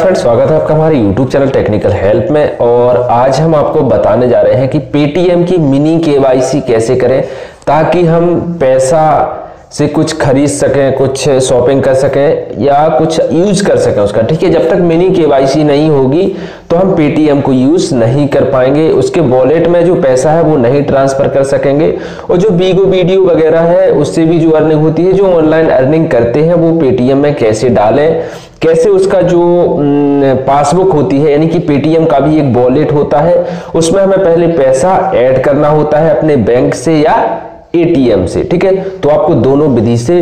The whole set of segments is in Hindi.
फ्रेंड्स, स्वागत है आपका हमारे YouTube चैनल टेक्निकल हेल्प में। और आज हम आपको बताने जा रहे हैं कि पेटीएम की मिनी केवाईसी कैसे करें ताकि हम पैसा से कुछ खरीद सकें, कुछ शॉपिंग कर सकें या कुछ यूज कर सकें उसका। ठीक है, जब तक मिनी केवाईसी नहीं होगी तो हम पेटीएम को यूज नहीं कर पाएंगे, उसके वॉलेट में जो पैसा है वो नहीं ट्रांसफर कर सकेंगे। और जो बीगो वीडियो वगैरह है उससे भी जो अर्निंग होती है, जो ऑनलाइन अर्निंग करते हैं वो पेटीएम में कैसे डालें, कैसे उसका जो पासबुक होती है, यानी कि पेटीएम का भी एक वॉलेट होता है, उसमें हमें पहले पैसा ऐड करना होता है अपने बैंक से या एटीएम से। ठीक है, तो आपको दोनों विधि से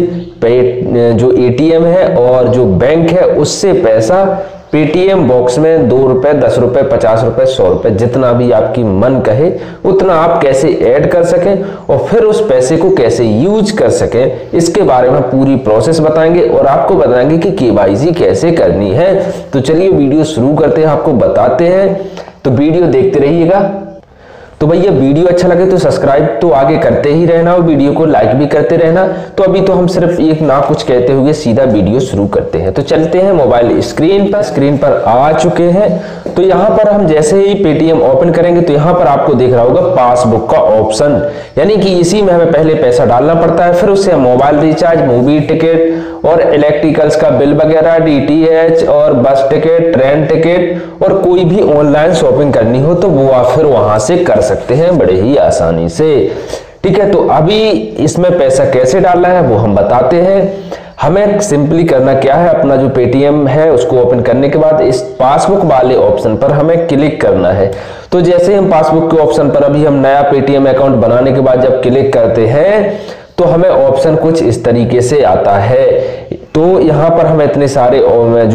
जो एटीएम है और जो बैंक है उससे पैसा पेटीएम बॉक्स में 2 रुपए, 10 रुपए, 50 रुपए, 100 रुपए, जितना भी आपकी मन कहे उतना आप कैसे ऐड कर सकें और फिर उस पैसे को कैसे यूज कर सकें, इसके बारे में पूरी प्रोसेस बताएंगे और आपको बताएंगे कि केवाईसी कैसे करनी है। तो चलिए वीडियो शुरू करते हैं, आपको बताते हैं, तो वीडियो देखते रहिएगा। तो भैया वीडियो अच्छा लगे तो सब्सक्राइब तो आगे करते ही रहना और वीडियो को लाइक भी करते रहना। तो अभी तो हम सिर्फ एक ना कुछ कहते हुए सीधा वीडियो शुरू करते हैं। तो चलते हैं मोबाइल स्क्रीन पर आ चुके हैं। तो यहाँ पर हम जैसे ही पेटीएम ओपन करेंगे तो यहाँ पर आपको देख रहा होगा पासबुक का ऑप्शन, यानी कि इसी में हमें पहले पैसा डालना पड़ता है, फिर उससे मोबाइल रिचार्ज, मूवी टिकट और इलेक्ट्रिकल्स का बिल वगैरह, डीटीएच और बस टिकट, ट्रेन टिकट और कोई भी ऑनलाइन शॉपिंग करनी हो तो वो आप फिर वहां से कर सकते हैं बड़े ही आसानी से। ठीक है, तो अभी इसमें पैसा कैसे डालना है वो हम बताते हैं। हमें सिंपली करना क्या है, अपना जो पेटीएम है उसको ओपन करने के बाद इस पासबुक वाले ऑप्शन पर हमें क्लिक करना है। तो जैसे हम पासबुक के ऑप्शन पर अभी हम नया पेटीएम अकाउंट बनाने के बाद जब क्लिक करते हैं तो हमें ऑप्शन कुछ इस तरीके से आता है। तो यहाँ पर हमें इतने सारे जो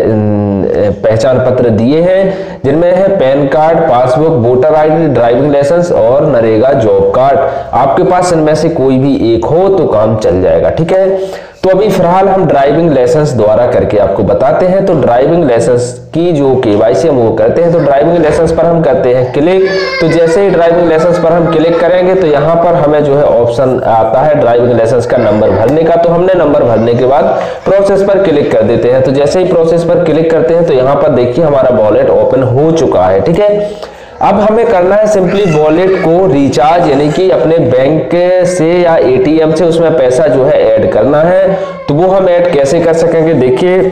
है पहचान पत्र दिए हैं, जिनमें है PAN card, passbook, voter ID, driving licence और नरेगा जॉब कार्ड। आपके पास इनमें से कोई भी एक हो तो काम चल जाएगा। ठीक है, तो अभी फिलहाल हम ड्राइविंग लाइसेंस द्वारा करके आपको बताते हैं। तो ड्राइविंग लाइसेंस की जो केवाईसी हम वो करते हैं, तो ड्राइविंग लाइसेंस पर हम करते हैं क्लिक। तो जैसे ही ड्राइविंग लाइसेंस पर हम क्लिक करेंगे तो यहाँ पर हमें जो है ऑप्शन आता है ड्राइविंग लाइसेंस का नंबर भरने का। तो हमने नंबर भरने के बाद प्रोसेस पर क्लिक कर देते हैं। तो जैसे ही प्रोसेस पर क्लिक करते हैं तो यहाँ पर देखिए हमारा वॉलेट ओपन हो चुका है। ठीक है, अब हमें करना है सिंपली वॉलेट को रिचार्ज, यानी कि अपने बैंक से या एटीएम से उसमें पैसा जो है ऐड करना है। तो वो हम ऐड कैसे कर सकेंगे, देखिए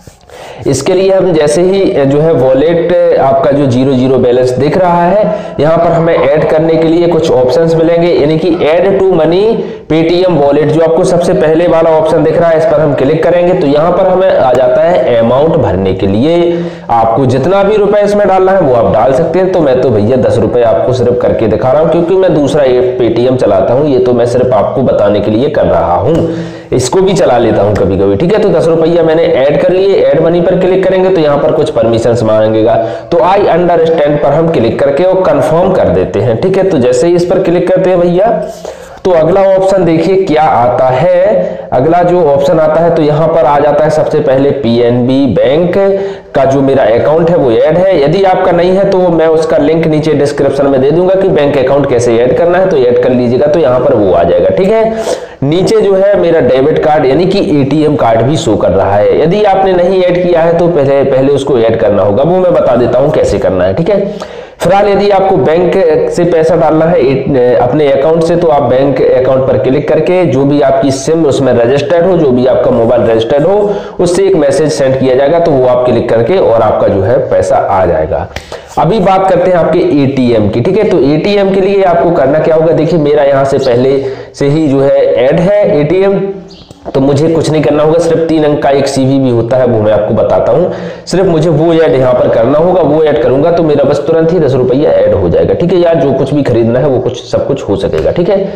इसके लिए हम जैसे ही जो है वॉलेट आपका जो 00 बैलेंस दिख रहा है, यहाँ पर हमें ऐड करने के लिए कुछ ऑप्शंस मिलेंगे, यानी कि add to money Paytm wallet, जो आपको सबसे पहले वाला ऑप्शन दिख रहा है, इस पर हम क्लिक करेंगे तो यहाँ पर हमें आ जाता है अमाउंट भरने के लिए। आपको जितना भी रुपए इसमें डालना है वो आप डाल सकते हैं। तो मैं तो भैया 10 रुपए आपको सिर्फ करके दिखा रहा हूँ, क्योंकि मैं दूसरा पेटीएम चलाता हूँ, ये तो मैं सिर्फ आपको बताने के लिए कर रहा हूँ, इसको भी चला लेता हूं कभी कभी। ठीक है, तो 10 रुपया मैंने ऐड कर लिए। ऐड मनी पर क्लिक करेंगे तो यहाँ पर कुछ परमिशंस मांगेगा, तो आई अंडरस्टैंड पर हम क्लिक करके वो कंफर्म कर देते हैं। ठीक है, तो जैसे ही इस पर क्लिक करते हैं भैया तो अगला ऑप्शन देखिए क्या आता है। अगला जो ऑप्शन आता है तो यहाँ पर आ जाता है सबसे पहले पीएनबी बैंक का जो मेरा अकाउंट है वो ऐड है। यदि आपका नहीं है तो मैं उसका लिंक नीचे डिस्क्रिप्शन में दे दूंगा कि बैंक अकाउंट कैसे ऐड करना है, तो ऐड कर लीजिएगा, तो यहाँ पर वो आ जाएगा। ठीक है, नीचे जो है मेरा डेबिट कार्ड यानी कि एटीएम कार्ड भी शो कर रहा है। यदि आपने नहीं ऐड किया है तो पहले उसको ऐड करना होगा, वो मैं बता देता हूँ कैसे करना है। ठीक है, फिलहाल यदि आपको बैंक से पैसा डालना है अपने अकाउंट से, तो आप बैंक अकाउंट पर क्लिक करके जो भी आपकी सिम उसमें रजिस्टर्ड हो, जो भी आपका मोबाइल रजिस्टर्ड हो, उससे एक मैसेज सेंड किया जाएगा, तो वो आप क्लिक करके और आपका जो है पैसा आ जाएगा। अभी बात करते हैं आपके एटीएम की। ठीक है, तो एटीएम के लिए आपको करना क्या होगा, देखिए मेरा यहाँ से पहले से ही जो है ऐड है एटीएम, तो मुझे कुछ नहीं करना होगा, सिर्फ 3 अंक का एक सीवीवी होता है वो मैं आपको बताता हूँ, सिर्फ मुझे वो ऐड यहाँ पर करना होगा। वो ऐड करूंगा तो मेरा बस तुरंत ही 10 रुपया ऐड हो जाएगा। ठीक है, यार जो कुछ भी खरीदना है वो कुछ सब कुछ हो सकेगा। ठीक है,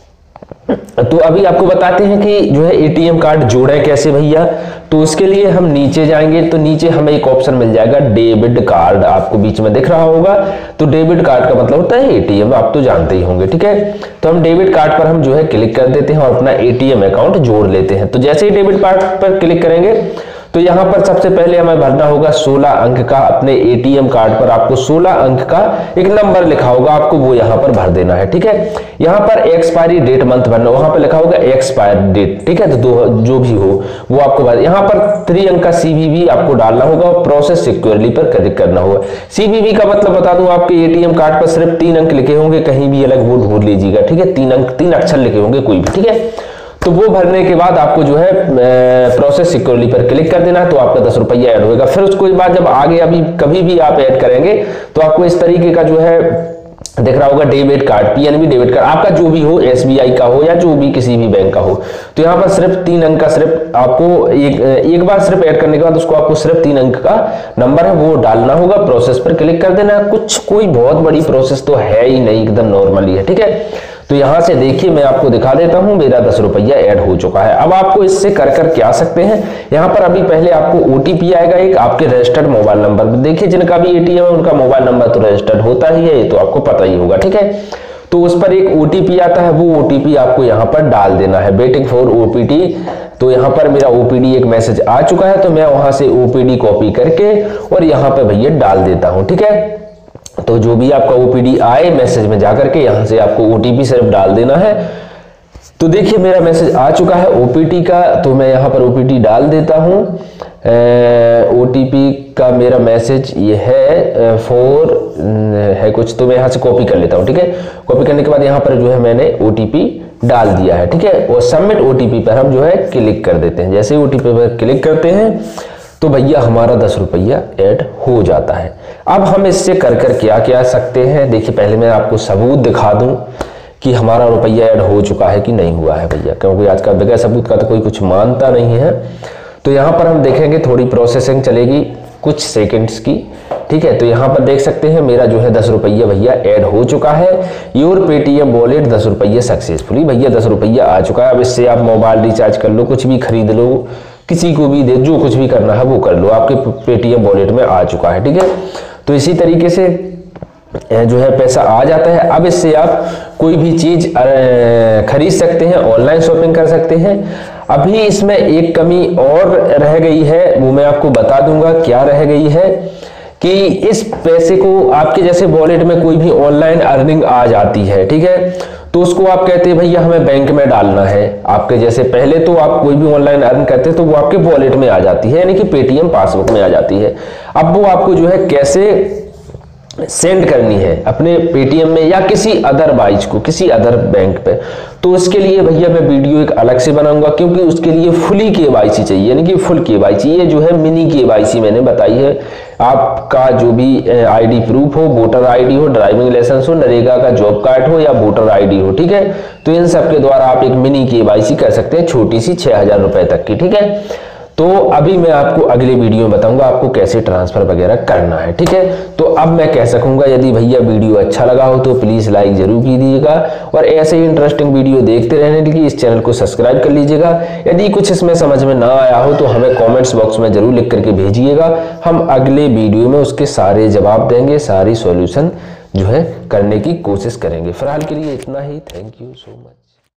तो अभी आपको बताते हैं कि जो है एटीएम कार्ड जोड़े कैसे भैया। तो उसके लिए हम नीचे जाएंगे तो नीचे हमें एक ऑप्शन मिल जाएगा डेबिट कार्ड, आपको बीच में दिख रहा होगा। तो डेबिट कार्ड का मतलब होता है एटीएम, आप तो जानते ही होंगे। ठीक है, तो हम डेबिट कार्ड पर हम जो है क्लिक कर देते हैं और अपना एटीएम अकाउंट जोड़ लेते हैं। तो जैसे ही डेबिट कार्ड पर क्लिक करेंगे तो यहाँ पर सबसे पहले हमें भरना होगा 16 अंक का, अपने एटीएम कार्ड पर आपको 16 अंक का एक नंबर लिखा होगा, आपको वो यहाँ पर भर देना है। ठीक है, यहाँ पर एक्सपायरी डेट मंथ भरना, वहां पर लिखा होगा एक्सपायर डेट। ठीक है, तो जो भी हो वो आपको भर। यहाँ पर 3 अंक का सीवीवी आपको डालना होगा और प्रोसेस सिक्योरली पर क्लिक करना होगा। सीवीवी का मतलब बता दूं, आपके एटीएम कार्ड पर सिर्फ 3 अंक लिखे होंगे, कहीं भी अलग वो ढूंढ लीजिएगा। ठीक है, 3 अंक 3 अक्षर लिखे होंगे कोई भी। ठीक है, तो वो भरने के बाद आपको जो है प्रोसेस सिक्योरली पर क्लिक कर देना है, तो आपका 10 रुपया ऐड होगा। फिर उसके बाद जब आगे अभी कभी भी आप ऐड करेंगे तो आपको इस तरीके का जो है दिख रहा होगा debit card, PNB debit card, आपका जो भी हो, एसबीआई का हो या जो भी किसी भी बैंक का हो। तो यहाँ पर सिर्फ 3 अंक का सिर्फ आपको एक बार सिर्फ ऐड करने के बाद उसको आपको सिर्फ 3 अंक का नंबर है वो डालना होगा, प्रोसेस पर क्लिक कर देना। कोई बहुत बड़ी प्रोसेस तो है ही नहीं, एकदम नॉर्मली है। ठीक है, तो यहां से देखिए मैं आपको दिखा देता हूं, मेरा 10 रुपया ऐड हो चुका है। अब आपको इससे कर क्या सकते हैं, यहां पर अभी पहले आपको ओटीपी आएगा एक आपके रजिस्टर्ड मोबाइल नंबर। देखिए जिनका भी एटीएम है उनका मोबाइल नंबर तो रजिस्टर्ड होता ही है, ये तो आपको पता ही होगा। ठीक है, तो उस पर एक ओटीपी आता है, वो ओटीपी आपको यहाँ पर डाल देना है, वेटिंग फॉर ओपीडी। तो यहाँ पर मेरा ओपीडी एक मैसेज आ चुका है, तो मैं वहां से ओपीडी कॉपी करके और यहाँ पे भैया डाल देता हूं। ठीक है, तो जो भी आपका ओपीडी आए मैसेज में जाकर के यहां से आपको ओटीपी सिर्फ डाल देना है। तो देखिए मेरा मैसेज आ चुका है ओपीडी का, तो मैं यहां पर ओपीडी डाल देता हूं। ओटीपी का मेरा मैसेज ये है 4 है कुछ, तो मैं यहां से कॉपी कर लेता हूं। ठीक है, कॉपी करने के बाद यहां पर जो है मैंने ओटीपी डाल दिया है। ठीक है, और सबमिट ओटीपी पर हम जो है क्लिक कर देते हैं। जैसे ओटीपी पर क्लिक करते हैं तो भैया हमारा 10 रुपया ऐड हो जाता है। अब हम इससे कर क्या सकते हैं, देखिए पहले मैं आपको सबूत दिखा दूं कि हमारा रुपया ऐड हो चुका है कि नहीं हुआ है भैया, क्योंकि आजकल बगैर सबूत का तो कोई कुछ मानता नहीं है। तो यहाँ पर हम देखेंगे थोड़ी प्रोसेसिंग चलेगी कुछ सेकंड्स की। ठीक है, तो यहाँ पर देख सकते हैं मेरा जो है 10 रुपया भैया ऐड हो चुका है। योर पेटीएम वॉलेट 10 रुपये सक्सेसफुली, भैया 10 रुपया आ चुका है। अब इससे आप मोबाइल रिचार्ज कर लो, कुछ भी खरीद लो, किसी को भी दे, जो कुछ भी करना है वो कर लो, आपके पेटीएम वॉलेट में आ चुका है। ठीक है, तो इसी तरीके से जो है पैसा आ जाता है। अब इससे आप कोई भी चीज खरीद सकते हैं, ऑनलाइन शॉपिंग कर सकते हैं। अभी इसमें एक कमी और रह गई है, वो मैं आपको बता दूंगा क्या रह गई है, कि इस पैसे को आपके जैसे वॉलेट में कोई भी ऑनलाइन अर्निंग आ जाती है। ठीक है, तो उसको आप कहते हैं भैया हमें बैंक में डालना है। आपके जैसे पहले तो आप कोई भी ऑनलाइन अर्न करते तो वो आपके वॉलेट में आ जाती है, यानी कि पेटीएम पासबुक में आ जाती है। अब वो आपको जो है कैसे सेंड करनी है अपने पेटीएम में या किसी अदर वाइज को, किसी अदर बैंक पे, तो उसके लिए भैया मैं वीडियो एक अलग से बनाऊंगा, क्योंकि उसके लिए फुली केवाईसी चाहिए, यानी कि फुल केवाईसी। ये जो है मिनी केवाईसी मैंने बताई है। आपका जो भी आईडी प्रूफ हो, वोटर आईडी हो, ड्राइविंग लाइसेंस हो, नरेगा का जॉब कार्ड हो या वोटर आईडी हो। ठीक है, तो इन सब के द्वारा आप एक मिनी केवाईसी कर सकते हैं, छोटी सी 6000 रुपए तक की। ठीक है, तो अभी मैं आपको अगले वीडियो में बताऊंगा आपको कैसे ट्रांसफर वगैरह करना है। ठीक है, तो अब मैं कह सकूंगा यदि भैया वीडियो अच्छा लगा हो तो प्लीज लाइक जरूर कीजिएगा, और ऐसे ही इंटरेस्टिंग वीडियो देखते रहने के लिए इस चैनल को सब्सक्राइब कर लीजिएगा। यदि कुछ इसमें समझ में ना आया हो तो हमें कॉमेंट्स बॉक्स में जरूर लिख करके भेजिएगा, हम अगले वीडियो में उसके सारे जवाब देंगे, सारी सॉल्यूशन जो है करने की कोशिश करेंगे। फिलहाल के लिए इतना ही, थैंक यू सो मच।